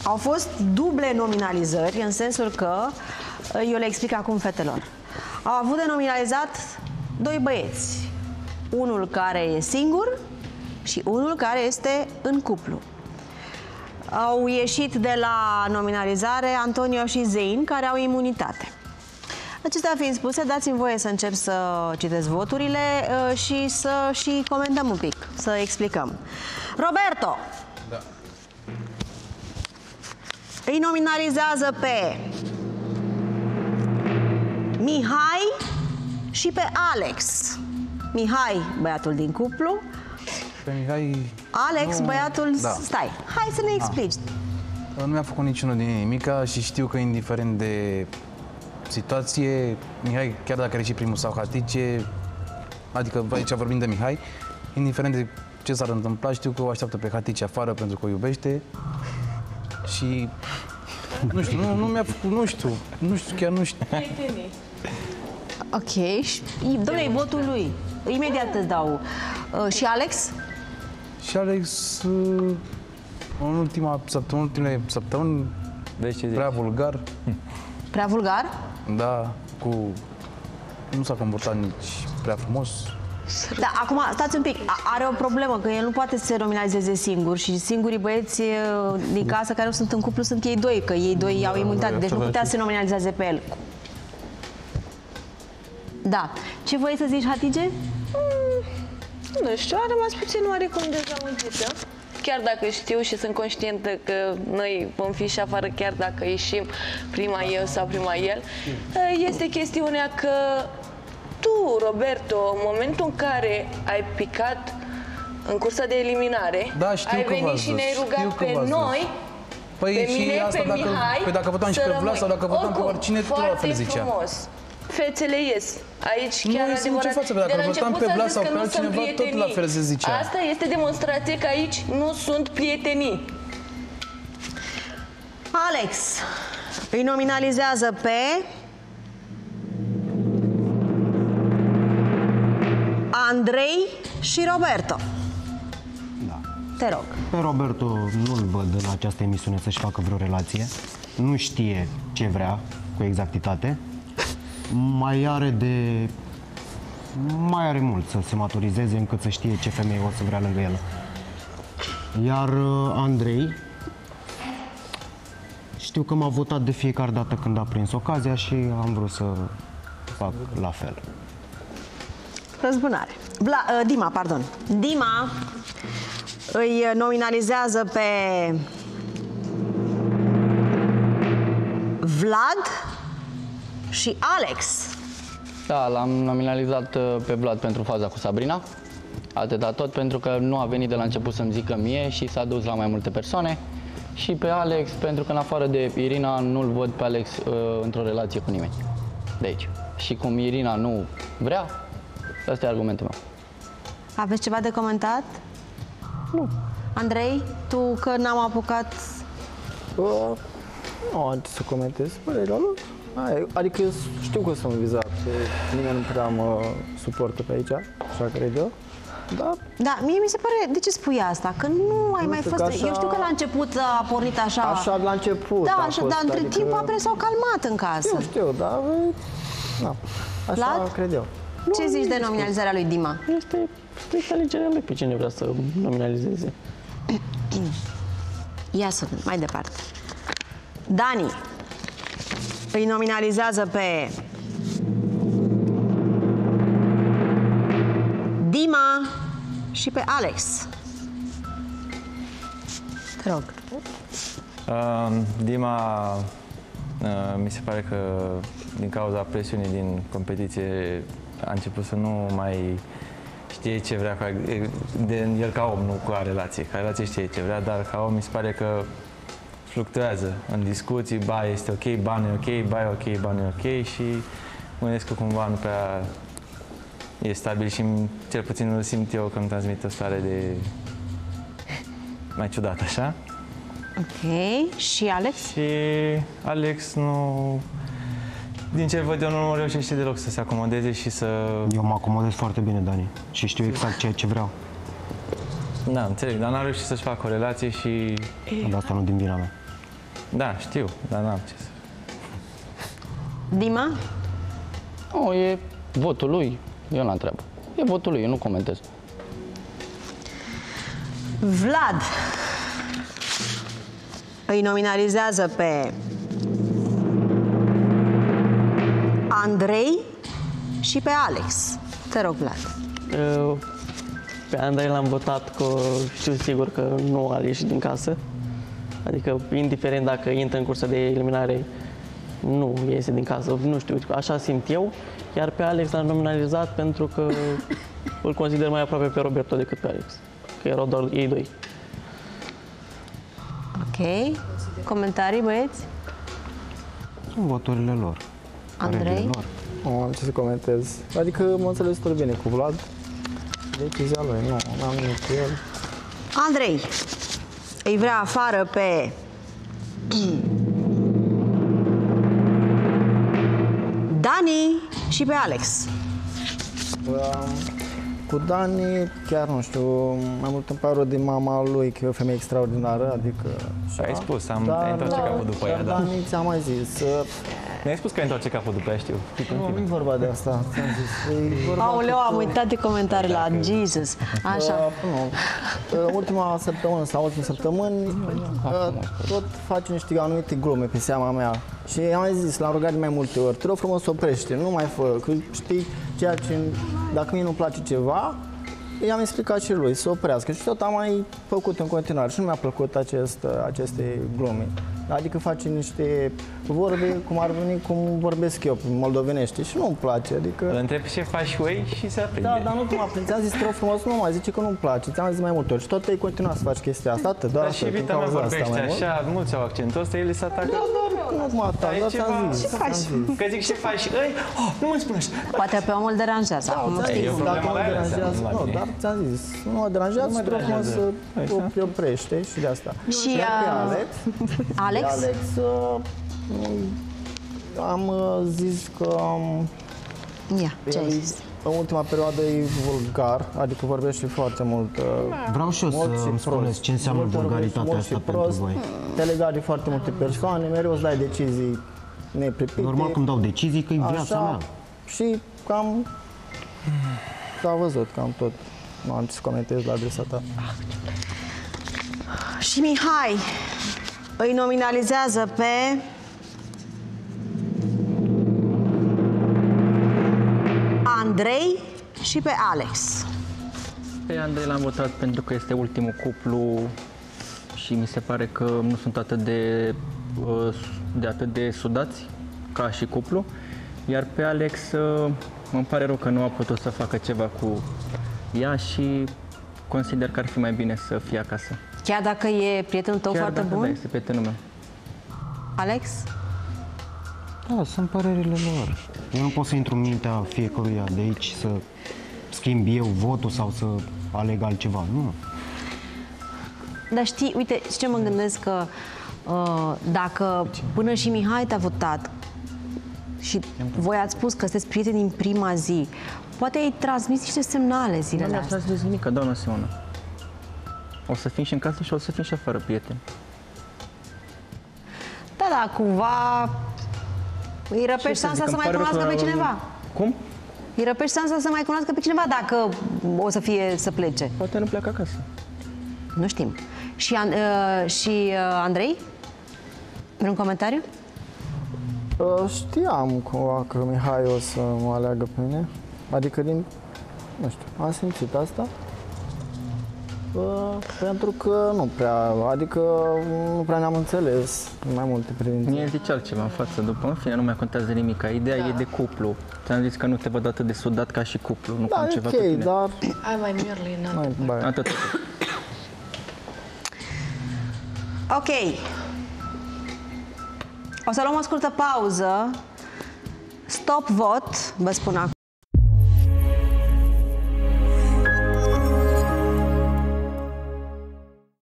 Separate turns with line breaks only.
Au fost duble nominalizări, în sensul că, eu le explic acum fetelor, au avut de nominalizat doi băieți. Unul care e singur și unul care este în cuplu. Au ieșit de la nominalizare Antonio și Zein, care au imunitate. Acestea fiind spuse, dați-mi voie să încep să citesc voturile și să și comentăm un pic, să explicăm. Roberto!
Da.
Îi nominalizează pe Mihai și pe Alex. Mihai, băiatul din cuplu.
Pe Mihai...
Alex,
nu...
băiatul...
Da.
Stai, hai să ne explici.
Nu mi-a făcut niciunul din nimica și știu că indiferent de situație, Mihai, chiar dacă are și primul sau Hatice, adică aici vorbim de Mihai, indiferent de ce s-ar întâmpla, știu că o așteaptă pe Hatice afară pentru că o iubește și nu știu, nu mi-a făcut, nu știu, chiar nu știu.
Ok, dom'le, e votul lui. Imediat îți dau. Și Alex?
Și Alex, în ultimele săptămâni, prea vulgar.
Prea vulgar?
Da, nu s-a comportat nici prea frumos.
Da, acum, stați un pic, are o problemă, că el nu poate să se nominalizeze singur și singurii băieți din casă care nu sunt în cuplu sunt ei doi, că ei doi au imunitate, deci nu putea să se nominalizeze pe el. Da. Ce voi să zici, Hatice?
Nu știu, a rămas puțin oarecum dezamăgită. Chiar dacă știu și sunt conștientă că noi vom fi și afară, chiar dacă ieșim prima eu sau prima el, este chestiunea că tu, Roberto, în momentul în care ai picat în cursa de eliminare,
da, ai
venit și ne-ai rugat pe noi,
păi
pe mine,
și asta
pe Mihai,
păi dacă votam și pe Vlad sau dacă votam pe oricine, tot la fel zicea.
Frumos. Fețele ies. Aici
nu
chiar
este nicio față, dacă votam pe Vlad sau pe altcineva, tot la fel se zicea.
Asta este demonstrație că aici nu sunt prietenii.
Alex îi nominalizează pe Andrei și Roberto.
Da.
Te rog.
Pe Roberto nu-l văd în această emisiune să-și facă vreo relație. Nu știe ce vrea cu exactitate. Mai are mult să se maturizeze încât să știe ce femeie o să vrea lângă el. Iar Andrei, știu că m-a votat de fiecare dată când a prins ocazia și am vrut să fac la fel.
Răzbunare. Dima, pardon. Dima îi nominalizează pe Vlad și Alex.
Da, l-am nominalizat pe Vlad pentru faza cu Sabrina. Atâta tot, pentru că nu a venit de la început să-mi zică mie și s-a dus la mai multe persoane. Și pe Alex, pentru că în afară de Irina, nu-l văd pe Alex într-o relație cu nimeni. De aici. Și cum Irina nu vrea, ăsta e argumentul meu.
Aveți ceva de comentat?
Nu.
Andrei, tu că n-am apucat...
Nu am ce să comentez părerea lor. Adică eu știu că sunt vizat, nimeni nu prea mă suportă pe aici, așa cred eu.
Da, mie mi se pare, de ce spui asta? Că nu ai mai fost...
Așa,
eu știu că la început a pornit așa...
Așa la început
da,
a
așa,
fost,
dar între
adică...
timp apare s-au calmat în casă.
Știu, dar... Na, așa
Vlad?
cred eu.
Ce zici de nominalizarea lui Dima?
Este strict alegerea lui pe cine vrea să nominalizeze.
Ia să vedem, mai departe. Dani îi nominalizează pe Dima și pe Alex. Te rog.
Dima, mi se pare că din cauza presiunii din competiție a început să nu mai știe ce vrea de el ca om, nu ca relație. Ca relație știe ce vrea, dar ca om mi se pare că fluctuează în discuții, ba este ok, ba nu e ok, ba e ok, ba nu e ok și mă gândesc că cumva nu prea e stabil și cel puțin îl simt eu că îmi transmite o stare de mai ciudat, așa.
Ok. Și Alex?
Și Alex nu... Din ce văd eu, nu reușește deloc să se acomodeze și să...
Eu mă acomodez foarte bine, Dani, și știu exact ce vreau.
Da, înțeleg, dar n-a reușit să-și facă o relație și...
De asta nu din vina mea.
Da, știu, dar n-am ce să...
Dima?
Nu, e votul lui, eu n-am treabă. E votul lui, eu nu comentez.
Vlad îi nominalizează pe Andrei și pe Alex. Te rog, Vlad.
Pe Andrei l-am votat că știu sigur că nu a ieșit din casă. Adică, indiferent dacă intră în cursa de eliminare, nu iese din casă. Nu știu, așa simt eu. Iar pe Alex l-am nominalizat pentru că îl consider mai aproape pe Roberto decât pe Alex. Că erau doar ei doi.
Ok. Comentarii, băieți?
Sunt voturile lor.
Andrei?
Părerile lor.
Nu am ce să comentez. Adică mă înțeles tot bine cu Vlad. Decizia lui, nu am nimic cu el.
Andrei îi vrea afară pe Dani și pe Alex.
Cu Dani, chiar nu știu, mai mult îmi pare de mama lui, că e o femeie extraordinară, adică...
Ai spus, ai întoarce capul după ea, da.
Dani, ți-am mai zis.
Mi-ai spus că ai întoarce capul după ea, știu.
Nu e vorba de asta, ți-am zis. E vorba
Aoleu, am uitat de comentarii la Jesus. Așa.
Nu. Ultima săptămână sau ultima săptămâni tot face niște anumite glume pe seama mea. Și am mai zis, l-am rugat de mai multe ori, te rog frumos, oprește, nu mai fă, că știi ceea ce, dacă mie nu-mi place ceva, i-am explicat și lui să oprească și tot am mai făcut în continuare și nu mi-a plăcut aceste glume. Adică face niște vorbe cum ar veni, cum vorbesc eu, moldovenește și nu-mi place, adică...
Îl întreb ce faci cu ei și se aprinde.
Da, dar nu cum aprinde, ți-am zis, te rog frumos, nu mai zice că nu-mi place, ți-am zis mai multe ori și tot ai continuat să faci chestia asta, atât, doar
Dar și Vita mea vorbește așa, mulți au accentul ăsta, el se atacă.
Da, doar nu mă atac, dar ți-am zis.
Că zic ce faci? Ei, nu mă spune așa.
Poate pe omul deranjează. Acum
Da,
știi.
e o problemă
dacă mă
la ele,
deranjează,
înseamnă, la
nu,
mine.
dar ți-am zis, nu mă deranjează, te rog frumos să te oprește și de asta.
Și
Iar pe Alex,
Alex?
am zis că
Ia, ce ai zis?
în ultima perioadă e vulgar, adică vorbește foarte mult.
Vreau și eu
mult
să îmi
prost.
spuneți ce înseamnă
Mult
vulgaritatea
mult
asta
și
pentru
prost,
voi.
te lega de foarte multe persoane, mereu îți dai decizii nepripite.
Normal când dau decizii că e viața mea.
Și cam s-a văzut, cam tot. Nu am ce să comentez la adresa ta.
Și Mihai îi nominalizează pe Andrei și pe Alex.
Pe Andrei l-am votat pentru că este ultimul cuplu și mi se pare că nu sunt atât de sudați ca și cuplu. Iar pe Alex îmi pare rău că nu a putut să facă ceva cu ea și consider că ar fi mai bine să fie acasă.
Chiar dacă e prietenul tău
Chiar
foarte
dacă
bun?
da, este prietenul meu.
Alex?
Da, sunt părerile lor. Eu nu pot să intru în mintea fiecăruia de aici să schimb eu votul sau să aleg altceva. Nu.
Dar știi, uite, ce mă gândesc că dacă până și Mihai te-a votat și voi ați spus că sunteți prieteni din prima zi, poate ai transmis niște semnale
Nu
zilele
mi-a
astea.
transmis nimic, doamna Simona. O să fim și în casă și o să fim și afară, prieteni.
Da, da, cumva îi
Ce
răpești
să
șansa
zic,
să
îmi
mai
pare rău
cunoască
că-
pe cineva.
Cum?
Îi răpești șansa să mai cunoască pe cineva dacă o să fie să plece.
Poate nu pleacă acasă.
Nu știm. Și Andrei? Vreun comentariu?
Știam cumva că Mihai o să mă aleagă pe mine. Adică nu știu, am simțit asta. Pentru că nu prea ne-am înțeles în mai multe privințe.
Mie zice altceva în față, după în fine nu mai contează nimic. Ideea e de cuplu. Ți-am zis că nu te văd atât de sudat ca și cuplu, nu
Da,
cam
e
ceva cu
ok,
tine.
dar...
Hai mai merli în
Atât.
Ok. O să luăm o scurtă pauză. Stop vot, vă spun acum.